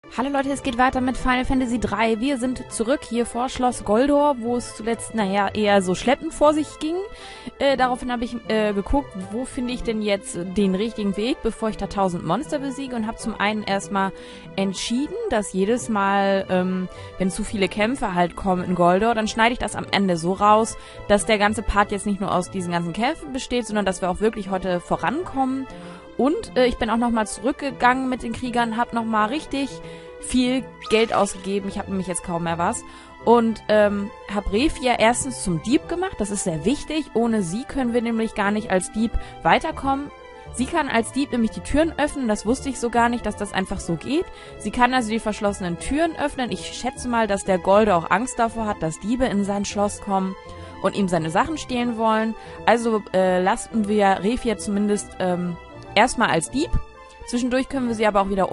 Hallo Leute, es geht weiter mit Final Fantasy 3. Wir sind zurück hier vor Schloss Goldor, wo es zuletzt, eher so schleppend vor sich ging. Daraufhin habe ich geguckt, wo finde ich denn jetzt den richtigen Weg, bevor ich da 1000 Monster besiege, und habe zum einen erstmal entschieden, dass jedes Mal, wenn zu viele Kämpfe halt kommen in Goldor, dann schneide ich das am Ende so raus, dass der ganze Part jetzt nicht nur aus diesen ganzen Kämpfen besteht, sondern dass wir auch wirklich heute vorankommen. Und ich bin auch nochmal zurückgegangen mit den Kriegern, habe nochmal richtig viel Geld ausgegeben. Ich habe nämlich jetzt kaum mehr was. Und habe Refia erstens zum Dieb gemacht. Das ist sehr wichtig. Ohne sie können wir nämlich gar nicht als Dieb weiterkommen. Sie kann als Dieb nämlich die Türen öffnen. Das wusste ich so gar nicht, dass das einfach so geht. Sie kann also die verschlossenen Türen öffnen. Ich schätze mal, dass der Golde auch Angst davor hat, dass Diebe in sein Schloss kommen und ihm seine Sachen stehlen wollen. Also lassen wir Refia zumindest erstmal als Dieb. Zwischendurch können wir sie aber auch wieder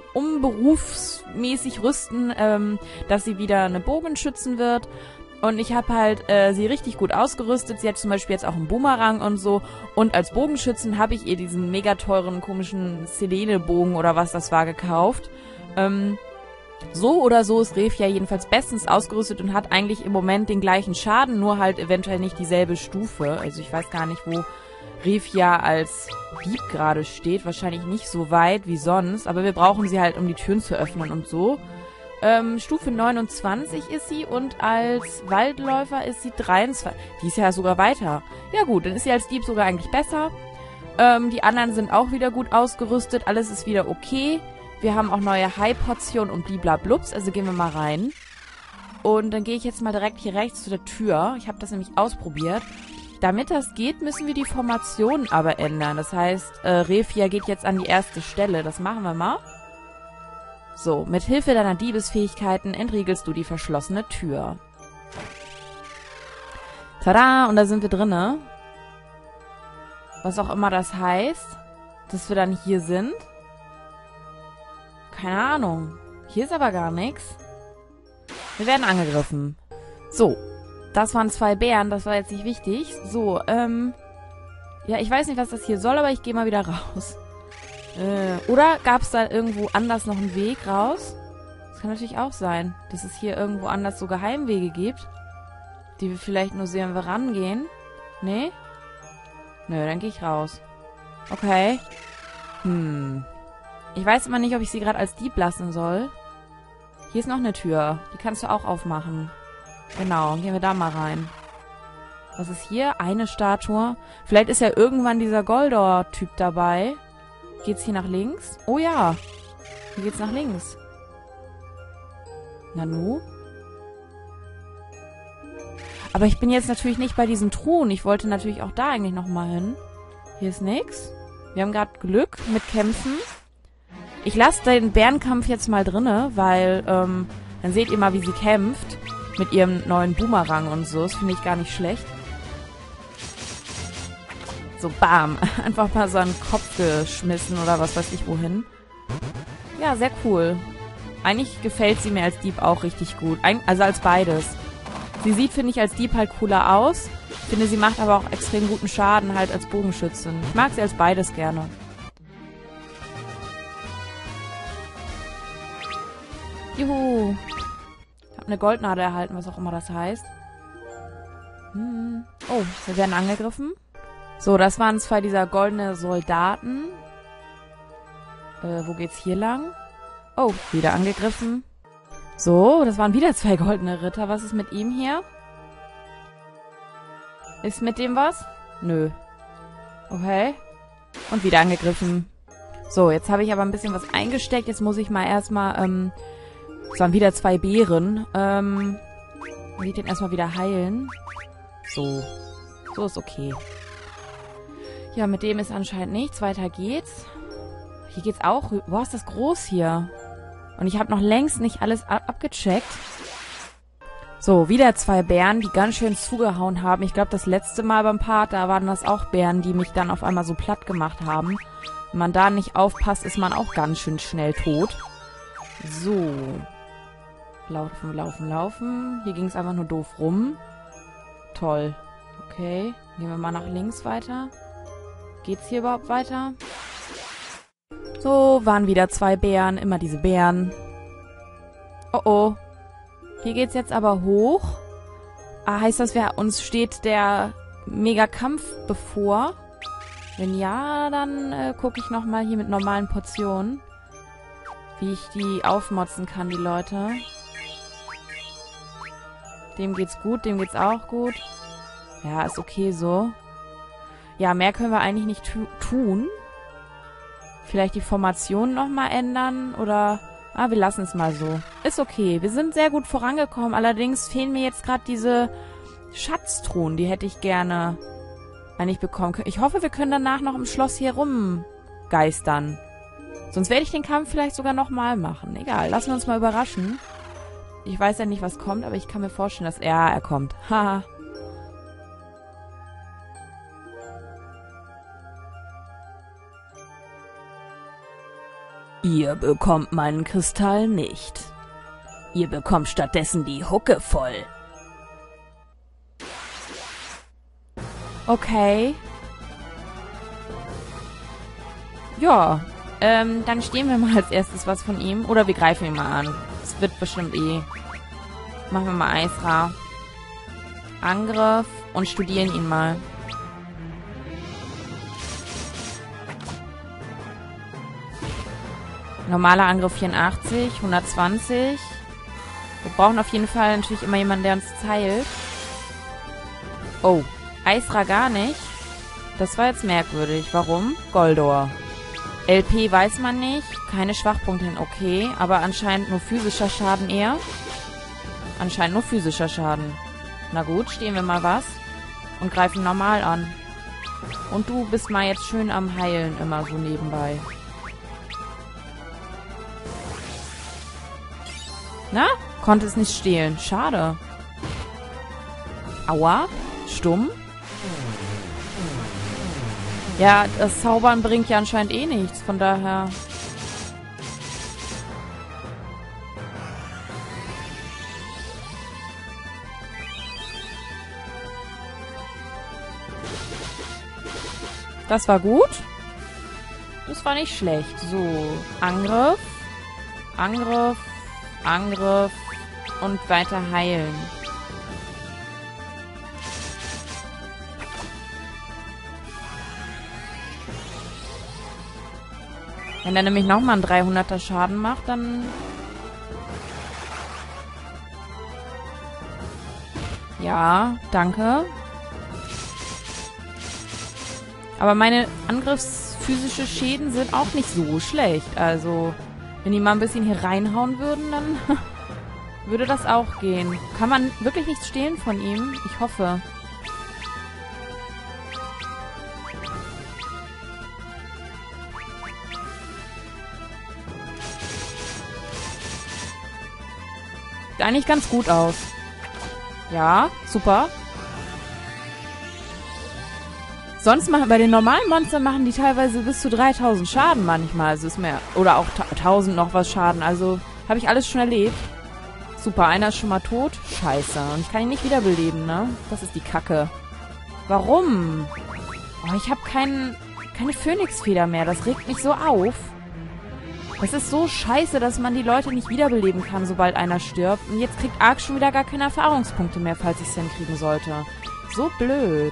berufsmäßig rüsten, dass sie wieder eine Bogenschützen wird. Und ich habe halt sie richtig gut ausgerüstet. Sie hat zum Beispiel jetzt auch einen Boomerang und so. Und als Bogenschützen habe ich ihr diesen mega teuren, komischen Selene-Bogen oder was das war gekauft. So oder so ist Refia jedenfalls bestens ausgerüstet und hat eigentlich im Moment den gleichen Schaden, nur halt eventuell nicht dieselbe Stufe. Also ich weiß gar nicht, wo Refia als Dieb gerade steht. Wahrscheinlich nicht so weit wie sonst, aber wir brauchen sie halt, um die Türen zu öffnen und so. Stufe 29 ist sie und als Waldläufer ist sie 23. Die ist ja sogar weiter. Ja gut, dann ist sie als Dieb sogar eigentlich besser. Die anderen sind auch wieder gut ausgerüstet. Alles ist wieder okay. Wir haben auch neue High-Portionen und bliblablups. Also gehen wir mal rein. Und dann gehe ich jetzt mal direkt hier rechts zu der Tür. Ich habe das nämlich ausprobiert. Damit das geht, müssen wir die Formation aber ändern. Das heißt, Refia geht jetzt an die erste Stelle. Das machen wir mal. So, mit Hilfe deiner Diebesfähigkeiten entriegelst du die verschlossene Tür. Tada! Und da sind wir drinne. Was auch immer das heißt, dass wir dann hier sind. Keine Ahnung. Hier ist aber gar nichts. Wir werden angegriffen. So. Das waren 2 Bären, das war jetzt nicht wichtig. So, ja, ich weiß nicht, was das hier soll, aber ich gehe mal wieder raus. Oder gab es da irgendwo anders noch einen Weg raus? Das kann natürlich auch sein, dass es hier irgendwo anders so Geheimwege gibt, die wir vielleicht nur sehen, wenn wir rangehen. Nee? Nö, dann gehe ich raus. Okay. Ich weiß immer nicht, ob ich sie gerade als Dieb lassen soll. Hier ist noch eine Tür. Die kannst du auch aufmachen. Genau, gehen wir da mal rein. Was ist hier? Eine Statue. Vielleicht ist ja irgendwann dieser Goldor-Typ dabei. Geht's hier nach links? Oh ja. Hier geht's nach links. Nanu? Aber ich bin jetzt natürlich nicht bei diesen Truhen. Ich wollte natürlich auch da eigentlich nochmal hin. Hier ist nix. Wir haben gerade Glück mit Kämpfen. Ich lasse den Bärenkampf jetzt mal drinne, weil, dann seht ihr mal, wie sie kämpft. Mit ihrem neuen Boomerang und so. Das finde ich gar nicht schlecht. So, bam. Einfach mal so einen Kopf geschmissen oder was weiß ich wohin. Ja, sehr cool. Eigentlich gefällt sie mir als Dieb auch richtig gut. Also als beides. Sie sieht, finde ich, als Dieb halt cooler aus. Ich finde, sie macht aber auch extrem guten Schaden halt als Bogenschützin. Ich mag sie als beides gerne. Juhu. Eine Goldnadel erhalten, was auch immer das heißt. Oh, wir werden angegriffen. So, das waren 2 dieser goldene Soldaten. Wo geht's hier lang? Oh, wieder angegriffen. So, das waren wieder 2 goldene Ritter. Was ist mit ihm hier? Ist mit dem was? Nö. Okay. Und wieder angegriffen. So, jetzt habe ich aber ein bisschen was eingesteckt. Jetzt muss ich mal erstmal, es waren wieder 2 Bären. Will ich den erstmal wieder heilen. So. So ist okay. Ja, mit dem ist anscheinend nichts. Weiter geht's. Hier geht's auch. Boah, ist das groß hier. Und ich habe noch längst nicht alles abgecheckt. So, wieder 2 Bären, die ganz schön zugehauen haben. Ich glaube, das letzte Mal beim Part, da waren das auch Bären, die mich dann auf einmal so platt gemacht haben. Wenn man da nicht aufpasst, ist man auch ganz schön schnell tot. So. Laufen, laufen, laufen. Hier ging es einfach nur doof rum. Toll. Okay. Gehen wir mal nach links weiter. Geht's hier überhaupt weiter? So, waren wieder 2 Bären. Immer diese Bären. Oh oh. Hier geht's jetzt aber hoch. Ah, heißt das, uns steht der Mega-Kampf bevor? Wenn ja, dann gucke ich nochmal hier mit normalen Portionen, wie ich die aufmotzen kann, die Leute. Dem geht's gut, dem geht's auch gut. Ja, ist okay so. Ja, mehr können wir eigentlich nicht tun. Vielleicht die Formation nochmal ändern oder... Ah, wir lassen es mal so. Ist okay. Wir sind sehr gut vorangekommen. Allerdings fehlen mir jetzt gerade diese Schatztruhen. Die hätte ich gerne eigentlich bekommen können. Ich hoffe, wir können danach noch im Schloss hier rumgeistern. Sonst werde ich den Kampf vielleicht sogar nochmal machen. Egal, lassen wir uns mal überraschen. Ich weiß ja nicht, was kommt, aber ich kann mir vorstellen, dass... Ja, er kommt. Haha. Ihr bekommt meinen Kristall nicht. Ihr bekommt stattdessen die Hucke voll. Okay. Ja, dann stehlen wir mal als erstes was von ihm. Oder wir greifen ihn mal an. Es wird bestimmt eh. Machen wir mal Aisra. Angriff und studieren ihn mal. Normaler Angriff 84, 120. Wir brauchen auf jeden Fall natürlich immer jemanden, der uns heilt. Oh, Aisra gar nicht. Das war jetzt merkwürdig. Warum? Goldor. LP weiß man nicht. Keine Schwachpunkte hin. Okay, aber anscheinend nur physischer Schaden eher. Anscheinend nur physischer Schaden. Na gut, stehen wir mal was. Und greifen normal an. Und du bist mal jetzt schön am Heilen immer so nebenbei. Na? Konnte es nicht stehlen. Schade. Aua. Stumm. Ja, das Zaubern bringt ja anscheinend eh nichts. Von daher... Das war gut. Das war nicht schlecht. So, Angriff. Angriff. Angriff. Und weiter heilen. Wenn er nämlich nochmal einen 300er Schaden macht, dann... Ja, danke. Aber meine angriffsphysische Schäden sind auch nicht so schlecht. Also, wenn die mal ein bisschen hier reinhauen würden, dann würde das auch gehen. Kann man wirklich nichts stehlen von ihm? Ich hoffe. Sieht eigentlich ganz gut aus. Ja, super. Sonst machen, bei den normalen Monstern machen die teilweise bis zu 3000 Schaden manchmal. Also ist mehr, oder auch 1000 noch was Schaden. Also habe ich alles schon erlebt. Super, einer ist schon mal tot. Scheiße. Und ich kann ihn nicht wiederbeleben, ne? Das ist die Kacke. Warum? Oh, ich habe keine Phönixfeder mehr. Das regt mich so auf. Es ist so scheiße, dass man die Leute nicht wiederbeleben kann, sobald einer stirbt. Und jetzt kriegt Ark schon wieder gar keine Erfahrungspunkte mehr, falls ich es hinkriegen sollte. So blöd.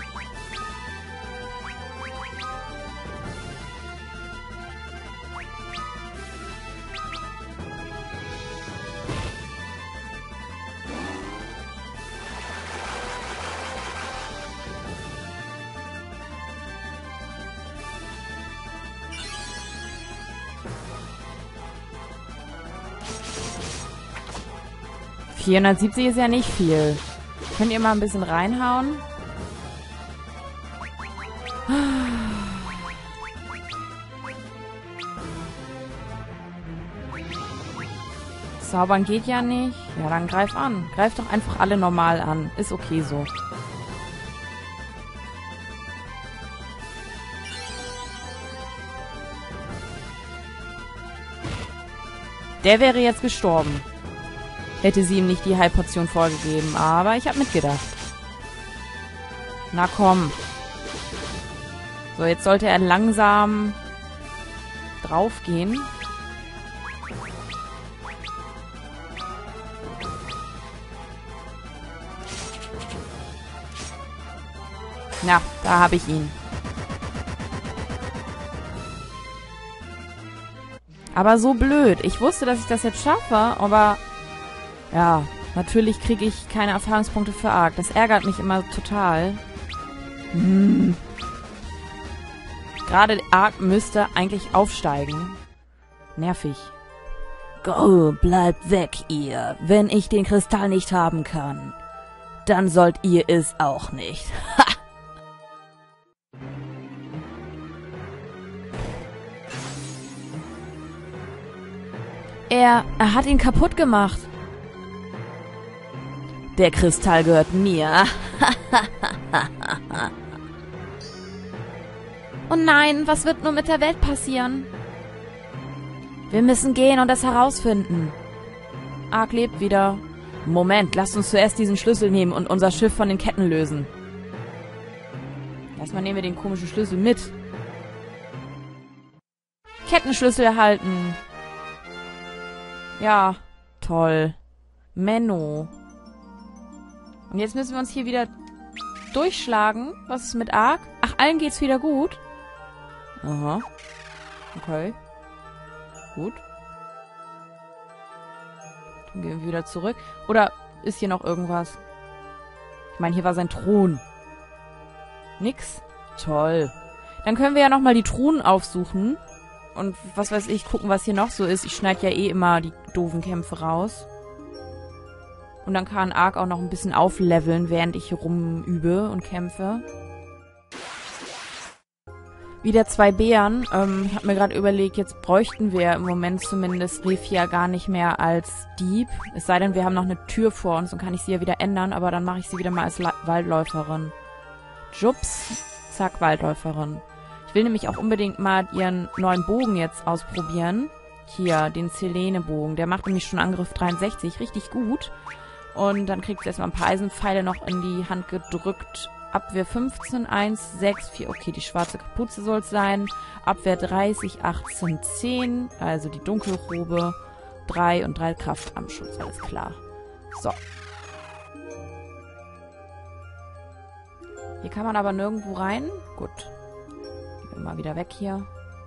$470 ist ja nicht viel. Könnt ihr mal ein bisschen reinhauen? Zaubern geht ja nicht. Ja, dann greif an. Greif doch einfach alle normal an. Ist okay so. Der wäre jetzt gestorben. Hätte sie ihm nicht die Heilportion vorgegeben. Aber ich habe mitgedacht. Na komm. So, jetzt sollte er langsam draufgehen. Na, da habe ich ihn. Aber so blöd. Ich wusste, dass ich das jetzt schaffe, aber ja, natürlich kriege ich keine Erfahrungspunkte für Ark. Das ärgert mich immer total. Gerade Ark müsste eigentlich aufsteigen. Nervig. Go, bleibt weg, ihr. Wenn ich den Kristall nicht haben kann, dann sollt ihr es auch nicht. Ha! Er hat ihn kaputt gemacht. Der Kristall gehört mir. Oh nein, was wird nur mit der Welt passieren? Wir müssen gehen und es herausfinden. Ark lebt wieder. Moment, lasst uns zuerst diesen Schlüssel nehmen und unser Schiff von den Ketten lösen. Erstmal nehmen wir den komischen Schlüssel mit. Kettenschlüssel erhalten. Ja, toll. Menno. Und jetzt müssen wir uns hier wieder durchschlagen. Was ist mit Ark? Ach, allen geht's wieder gut. Aha. Okay. Gut. Dann gehen wir wieder zurück. Oder ist hier noch irgendwas? Ich meine, hier war sein Thron. Nix? Toll. Dann können wir ja nochmal die Truhen aufsuchen. Und was weiß ich, gucken, was hier noch so ist. Ich schneide ja eh immer die doofen Kämpfe raus. Und dann kann Ark auch noch ein bisschen aufleveln, während ich hier rumübe und kämpfe. Wieder 2 Bären. Ich habe mir gerade überlegt, jetzt bräuchten wir im Moment zumindest Refia gar nicht mehr als Dieb. Es sei denn, wir haben noch eine Tür vor uns und kann ich sie ja wieder ändern, aber dann mache ich sie wieder mal als Waldläuferin. Jups. Zack, Waldläuferin. Ich will nämlich auch unbedingt mal ihren neuen Bogen jetzt ausprobieren. Hier, den Selene-Bogen. Der macht nämlich schon Angriff 63 richtig gut. Und dann kriegt sie erstmal ein paar Eisenpfeile noch in die Hand gedrückt. Abwehr 15, 1, 6, 4. Okay, die schwarze Kapuze soll es sein. Abwehr 30, 18, 10. Also die Dunkelrobe. 3 und 3 Kraftarmschutz, alles klar. So. Hier kann man aber nirgendwo rein. Gut. Gehen wir mal wieder weg hier.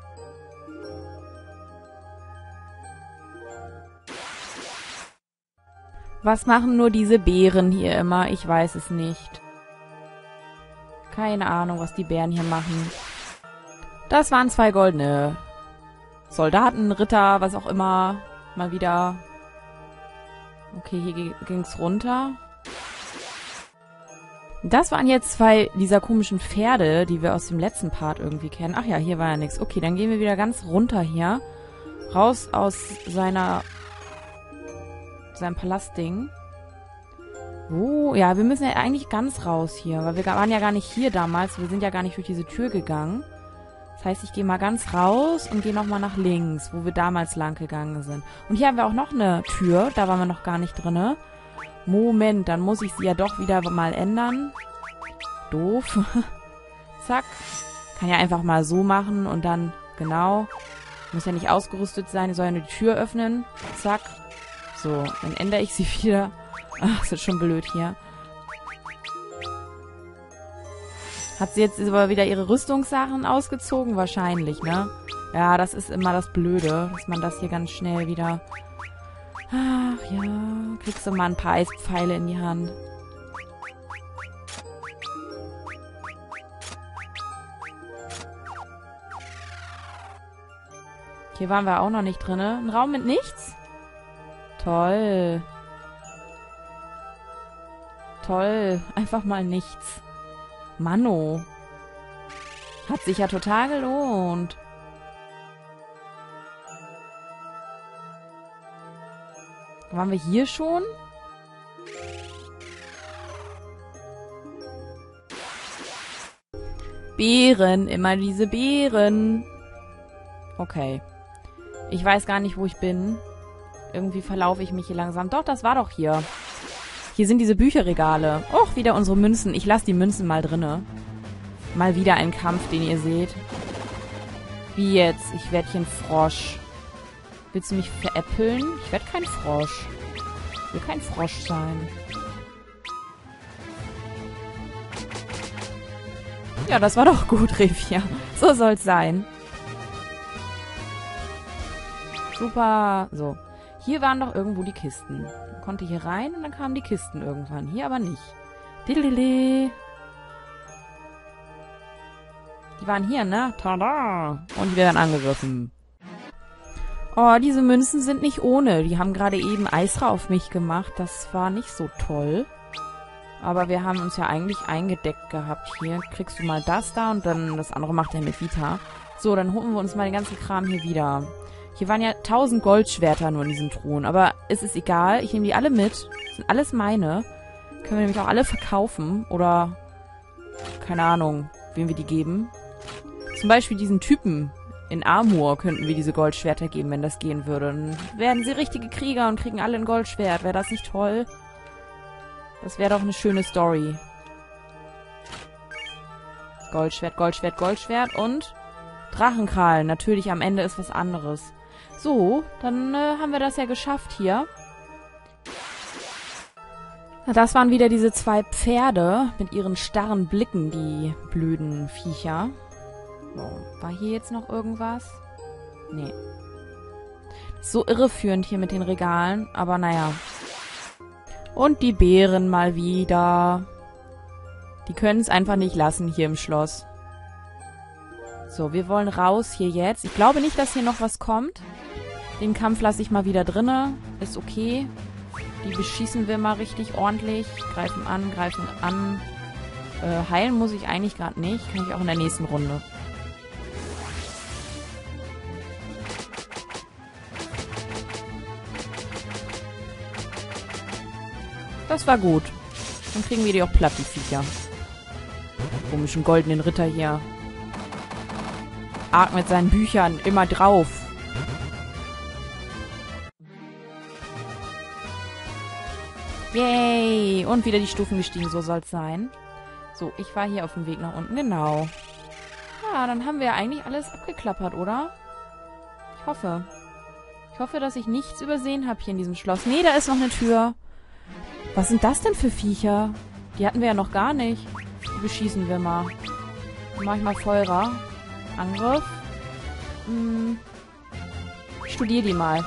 Was machen nur diese Bären hier immer? Ich weiß es nicht. Keine Ahnung, was die Bären hier machen. Das waren 2 goldene Soldaten, Ritter, was auch immer. Mal wieder. Okay, hier ging's runter. Das waren jetzt 2 dieser komischen Pferde, die wir aus dem letzten Part irgendwie kennen. Ach ja, hier war ja nichts. Okay, dann gehen wir wieder ganz runter hier. Raus aus seinem Palastding. Oh, ja, wir müssen ja eigentlich ganz raus hier, weil wir waren ja gar nicht hier damals. Wir sind ja gar nicht durch diese Tür gegangen. Das heißt, ich gehe mal ganz raus und gehe nochmal nach links, wo wir damals lang gegangen sind. Und hier haben wir auch noch eine Tür. Da waren wir noch gar nicht drinne. Moment, dann muss ich sie ja doch wieder mal ändern. Doof. Zack. Kann ja einfach mal so machen und dann, genau. Muss ja nicht ausgerüstet sein, ich soll ja nur die Tür öffnen. Zack. So, dann ändere ich sie wieder. Ach, ist jetzt schon blöd hier. Hat sie jetzt aber wieder ihre Rüstungssachen ausgezogen? Wahrscheinlich, ne? Ja, das ist immer das Blöde, dass man das hier ganz schnell wieder... Ach ja, kriegst du mal ein paar Eispfeile in die Hand. Hier waren wir auch noch nicht drin. Ein Raum mit nichts? Toll. Toll. Einfach mal nichts. Manno. Hat sich ja total gelohnt. Waren wir hier schon? Beeren. Immer diese Beeren. Okay. Ich weiß gar nicht, wo ich bin. Irgendwie verlaufe ich mich hier langsam. Doch, das war doch hier. Hier sind diese Bücherregale. Och, wieder unsere Münzen. Ich lasse die Münzen mal drinne. Mal wieder ein Kampf, den ihr seht. Wie jetzt? Ich werde hier ein Frosch. Willst du mich veräppeln? Ich werde kein Frosch. Ich will kein Frosch sein. Ja, das war doch gut, Revia. So soll's sein. Super. So. Hier waren doch irgendwo die Kisten. Man konnte hier rein und dann kamen die Kisten irgendwann. Hier aber nicht. Diddlili. Die waren hier, ne? Tada! Und die werden angegriffen. Oh, diese Münzen sind nicht ohne. Die haben gerade eben Eisra auf mich gemacht. Das war nicht so toll. Aber wir haben uns ja eigentlich eingedeckt gehabt. Hier kriegst du mal das da und dann das andere macht er mit Vita. So, dann holen wir uns mal den ganzen Kram hier wieder. Hier waren ja 1000 Goldschwerter nur in diesen Truhen. Aber es ist egal. Ich nehme die alle mit. Das sind alles meine. Können wir nämlich auch alle verkaufen. Oder, keine Ahnung, wem wir die geben. Zum Beispiel diesen Typen in Amur könnten wir diese Goldschwerter geben, wenn das gehen würde. Dann werden sie richtige Krieger und kriegen alle ein Goldschwert. Wäre das nicht toll? Das wäre doch eine schöne Story. Goldschwert, Goldschwert, Goldschwert und Drachenkrallen. Natürlich, am Ende ist was anderes. So, dann haben wir das ja geschafft hier. Na, das waren wieder diese 2 Pferde mit ihren starren Blicken, die blöden Viecher. So, war hier jetzt noch irgendwas? Nee. So irreführend hier mit den Regalen, aber naja. Und die Bären mal wieder. Die können es einfach nicht lassen hier im Schloss. So, wir wollen raus hier jetzt. Ich glaube nicht, dass hier noch was kommt. Den Kampf lasse ich mal wieder drinne. Ist okay. Die beschießen wir mal richtig ordentlich. Greifen an, greifen an. Heilen muss ich eigentlich gerade nicht. Kann ich auch in der nächsten Runde. Das war gut. Dann kriegen wir die auch platt, die Viecher. Komischen goldenen Ritter hier. Arg mit seinen Büchern immer drauf. Yay! Und wieder die Stufen gestiegen, so soll's sein. So, ich war hier auf dem Weg nach unten, genau. Ja, dann haben wir ja eigentlich alles abgeklappert, oder? Ich hoffe. Ich hoffe, dass ich nichts übersehen habe hier in diesem Schloss. Nee, da ist noch eine Tür. Was sind das denn für Viecher? Die hatten wir ja noch gar nicht. Die beschießen wir mal. Dann mach ich mal Feuer. Angriff. Ich studiere die mal.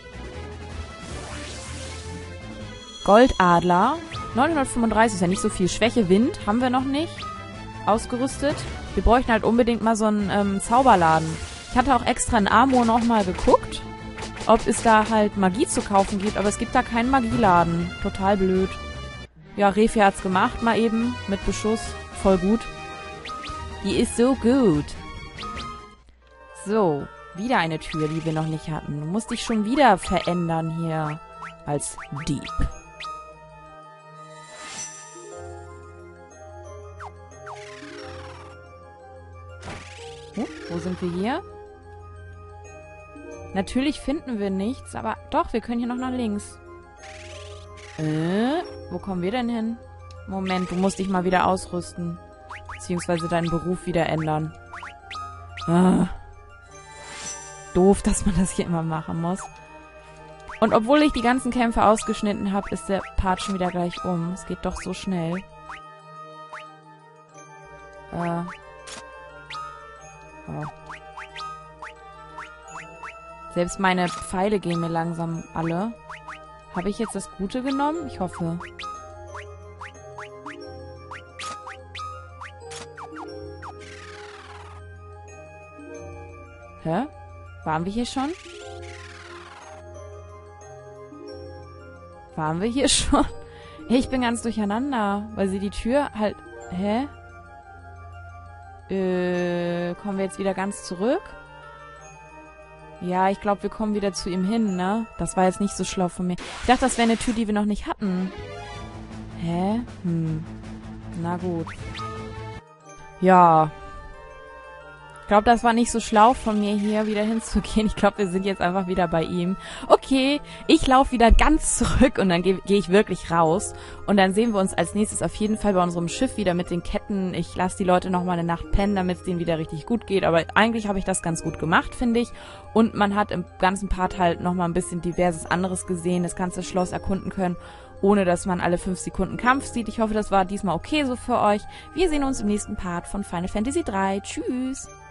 Goldadler. 935 ist ja nicht so viel. Schwäche Wind haben wir noch nicht. Ausgerüstet. Wir bräuchten halt unbedingt mal so einen Zauberladen. Ich hatte auch extra in Amur nochmal geguckt, ob es da halt Magie zu kaufen gibt, aber es gibt da keinen Magieladen. Total blöd. Ja, Revia hat's gemacht, mal eben, mit Beschuss. Voll gut. Die ist so gut. So, wieder eine Tür, die wir noch nicht hatten. Du musst dich schon wieder verändern hier als Dieb. Wo sind wir hier? Natürlich finden wir nichts, aber doch, wir können hier noch nach links. Wo kommen wir denn hin? Moment, du musst dich mal wieder ausrüsten. Beziehungsweise deinen Beruf wieder ändern. Doof, dass man das hier immer machen muss. Und obwohl ich die ganzen Kämpfe ausgeschnitten habe, ist der Part schon wieder gleich um. Es geht doch so schnell. Oh. Selbst meine Pfeile gehen mir langsam alle. Habe ich jetzt das Gute genommen? Ich hoffe. Hä? Waren wir hier schon? Waren wir hier schon? Hey, ich bin ganz durcheinander, weil sie die Tür halt... Hä? Kommen wir jetzt wieder ganz zurück? Ja, ich glaube, wir kommen wieder zu ihm hin, ne? Das war jetzt nicht so schlau von mir. Ich dachte, das wäre eine Tür, die wir noch nicht hatten. Hä? Na gut. Ja. Ich glaube, das war nicht so schlau von mir, hier wieder hinzugehen. Ich glaube, wir sind jetzt einfach wieder bei ihm. Okay, ich laufe wieder ganz zurück und dann gehe ich wirklich raus. Und dann sehen wir uns als nächstes auf jeden Fall bei unserem Schiff wieder mit den Ketten. Ich lasse die Leute nochmal eine Nacht pennen, damit es denen wieder richtig gut geht. Aber eigentlich habe ich das ganz gut gemacht, finde ich. Und man hat im ganzen Part halt nochmal ein bisschen diverses anderes gesehen, das ganze Schloss erkunden können. ohne dass man alle 5 Sekunden Kampf sieht. Ich hoffe, das war diesmal okay so für euch. Wir sehen uns im nächsten Part von Final Fantasy 3. Tschüss!